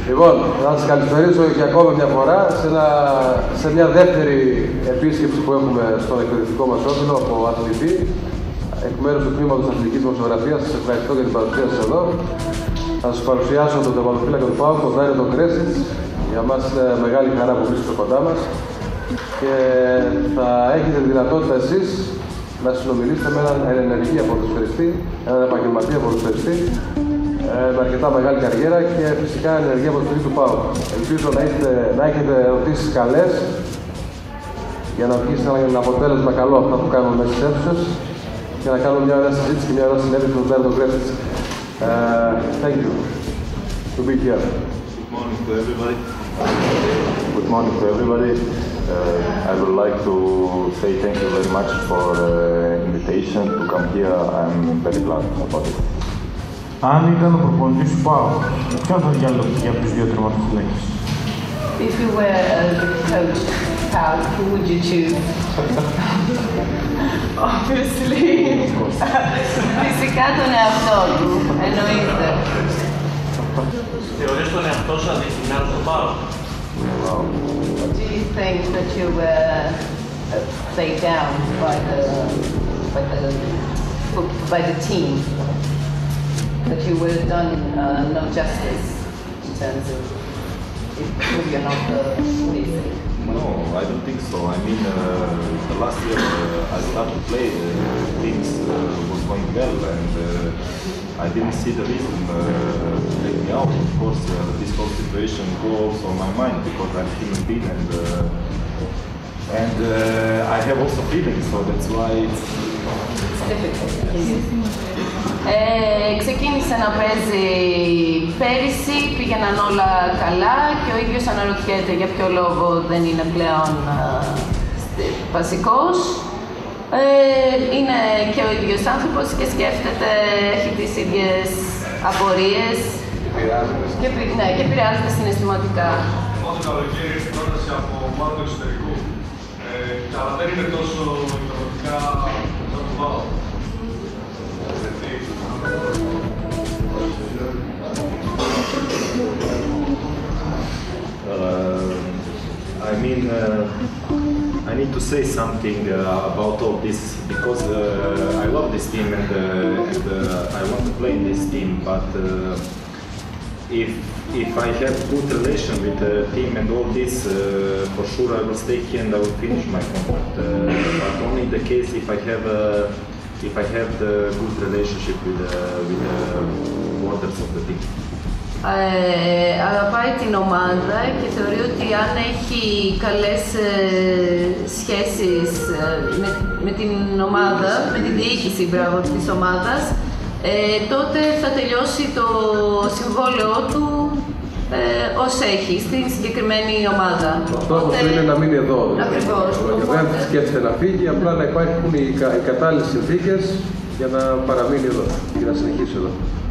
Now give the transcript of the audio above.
Λοιπόν, θα σας καλησπερίσω και ακόμα μια φορά σε μια δεύτερη επίσκεψη που έχουμε στον εκπαιδευτικό μας όφιλο από αθλητή. Εκ μέρους του τμήματος αθλητικής δημοσιογραφίας, σας ευχαριστώ για την παρουσία σας εδώ. Θα σας παρουσιάσω τον τερματοφύλακα του ΠΑΟΚ, τον Δάριο τον Κρέσιτς. Για μας είναι μεγάλη χαρά που βρίσκεται κοντά μας. Και θα έχετε τη δυνατότητα εσείς να συνομιλήσετε με έναν ενεργή ποδοσφαιριστή, έναν επαγγελματία ποδοσφαιριστή, με αρκετά μεγάλη καριέρα και φυσικά ενεργή ποδοσφαιριστή του ΠΑΟΚ. Ελπίζω να έχετε ερωτήσεις καλές για να βγει ένα αποτέλεσμα καλό αυτά που κάνουμε μέσα στις αίθουσες και να κάνουμε μια ωραία συζήτηση και μια ωραία συνέντευξη με τον Δάριο τον Κρέσιτς. Thank you to be here. Good morning to everybody. Good morning to everybody. I would like to say thank you very much for the invitation to come here. I'm very glad about it. Αν ήταν ο προπονητής του ΠΑΟΚ, ποιον θα διάλεγε για τους δύο τερματοφύλακες? If you were the coach, who would you choose? Obviously. Φυσικά τον εαυτό του, εννοείται. Θεωρείς τον εαυτό σου αντικειμενικό στον ΠΑΟΚ? Do you think that you were played down by the team? That you would have done no justice in terms of if you're not the basic? No, I don't think so. I mean, the last year I started to play, things was going well, and I didn't see the reason to take me out. Of course, this whole situation goes on my mind because I'm a human being, and I have also feelings, so that's why it's difficult. Ξεκίνησε να παίζει πέρυσι, πήγαιναν όλα καλά και ο ίδιος αναρωτιέται για ποιο λόγο δεν είναι πλέον βασικός. Είναι και ο ίδιος άνθρωπος και σκέφτεται, έχει τις ίδιες απορίες και επηρεάζεται συναισθηματικά. Το καλοκαίρι ήρθε πρόταση από ομάδα του εξωτερικού, αλλά δεν είναι τόσο ικανοποιητικά σαν το ΠΑΟΚ. I mean, I need to say something about all this because I love this team and I want to play in this team. But if I have good relation with the team and all this, for sure I will stay here and I will finish my contract. But only in the case if I have the good relationship with the others of the team. Αγαπάει την ομάδα και θεωρεί ότι αν έχει καλές σχέσεις με την ομάδα, με την διοίκηση της ομάδας, τότε θα τελειώσει το συμβόλαιό του ως έχει στην συγκεκριμένη ομάδα. Ο στόχος του είναι να μείνει εδώ. Ακριβώς. Δεν σκέφτεται να φύγει, απλά να υπάρχουν οι κατάλληλες συνθήκες για να παραμείνει εδώ και να συνεχίσει εδώ.